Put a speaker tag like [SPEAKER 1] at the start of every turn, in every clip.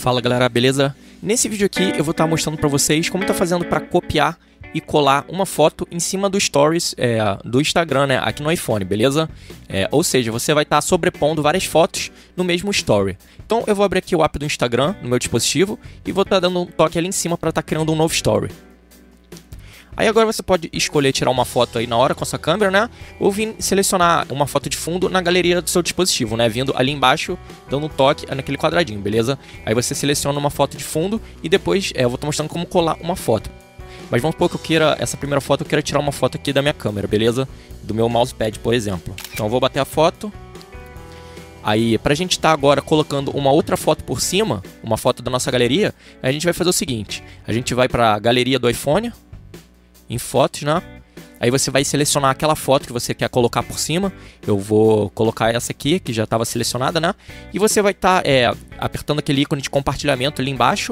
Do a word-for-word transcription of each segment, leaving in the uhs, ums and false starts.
[SPEAKER 1] Fala galera, beleza? Nesse vídeo aqui eu vou estar mostrando para vocês como tá fazendo para copiar e colar uma foto em cima do Stories é, do Instagram, né, aqui no iPhone, beleza? É, ou seja, você vai estar sobrepondo várias fotos no mesmo Story. Então eu vou abrir aqui o app do Instagram no meu dispositivo e vou estar dando um toque ali em cima para estar criando um novo Story. Aí agora você pode escolher tirar uma foto aí na hora com a sua câmera, né? Ou vir selecionar uma foto de fundo na galeria do seu dispositivo, né? Vindo ali embaixo, dando um toque naquele quadradinho, beleza? Aí você seleciona uma foto de fundo e depois é, eu vou estar mostrando como colar uma foto. Mas vamos supor que eu queira, essa primeira foto, eu queira tirar uma foto aqui da minha câmera, beleza? Do meu mousepad, por exemplo. Então eu vou bater a foto. Aí, pra gente estar agora colocando uma outra foto por cima, uma foto da nossa galeria, a gente vai fazer o seguinte. A gente vai pra galeria do iPhone, em fotos, né? Aí você vai selecionar aquela foto que você quer colocar por cima. Eu vou colocar essa aqui, que já estava selecionada, né? E você vai estar tá, é, apertando aquele ícone de compartilhamento ali embaixo.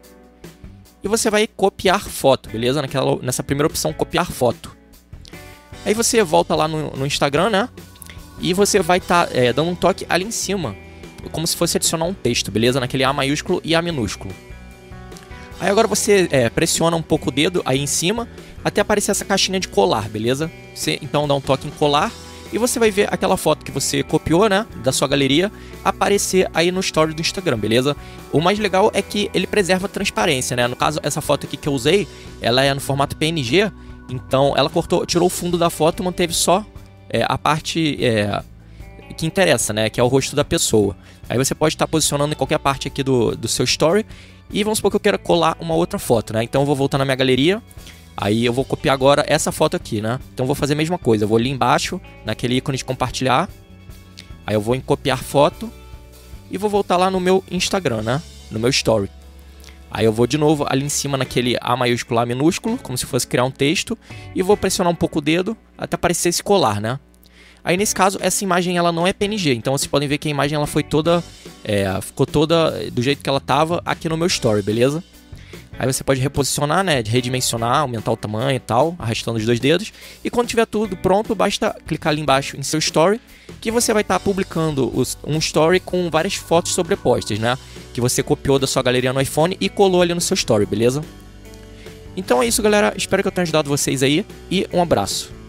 [SPEAKER 1] E você vai copiar foto, beleza? Naquela, nessa primeira opção, copiar foto. Aí você volta lá no, no Instagram, né? E você vai estar tá, é, dando um toque ali em cima, como se fosse adicionar um texto, beleza? Naquele A maiúsculo e A minúsculo. Aí agora você é, pressiona um pouco o dedo aí em cima até aparecer essa caixinha de colar, beleza? Você então dá um toque em colar e você vai ver aquela foto que você copiou, né, da sua galeria, aparecer aí no story do Instagram, beleza? O mais legal é que ele preserva a transparência, né? No caso, essa foto aqui que eu usei, ela é no formato P N G, então ela cortou, tirou o fundo da foto e manteve só é, a parte é, que interessa, né, que é o rosto da pessoa. Aí você pode estar posicionando em qualquer parte aqui do, do seu story. E vamos supor que eu quero colar uma outra foto, né? Então eu vou voltar na minha galeria. Aí eu vou copiar agora essa foto aqui, né? Então eu vou fazer a mesma coisa. Eu vou ali embaixo, naquele ícone de compartilhar. Aí eu vou em copiar foto. E vou voltar lá no meu Instagram, né? No meu story. Aí eu vou de novo ali em cima naquele A maiúsculo, A minúsculo, como se fosse criar um texto. E vou pressionar um pouco o dedo até aparecer esse colar, né? Aí nesse caso, essa imagem ela não é P N G, então vocês podem ver que a imagem ela foi toda, é, ficou toda do jeito que ela estava aqui no meu story, beleza? Aí você pode reposicionar, né, redimensionar, aumentar o tamanho e tal, arrastando os dois dedos. E quando tiver tudo pronto, basta clicar ali embaixo em seu story, que você vai estar tá publicando os, um story com várias fotos sobrepostas, né? Que você copiou da sua galeria no iPhone e colou ali no seu story, beleza? Então é isso, galera, espero que eu tenha ajudado vocês aí e um abraço.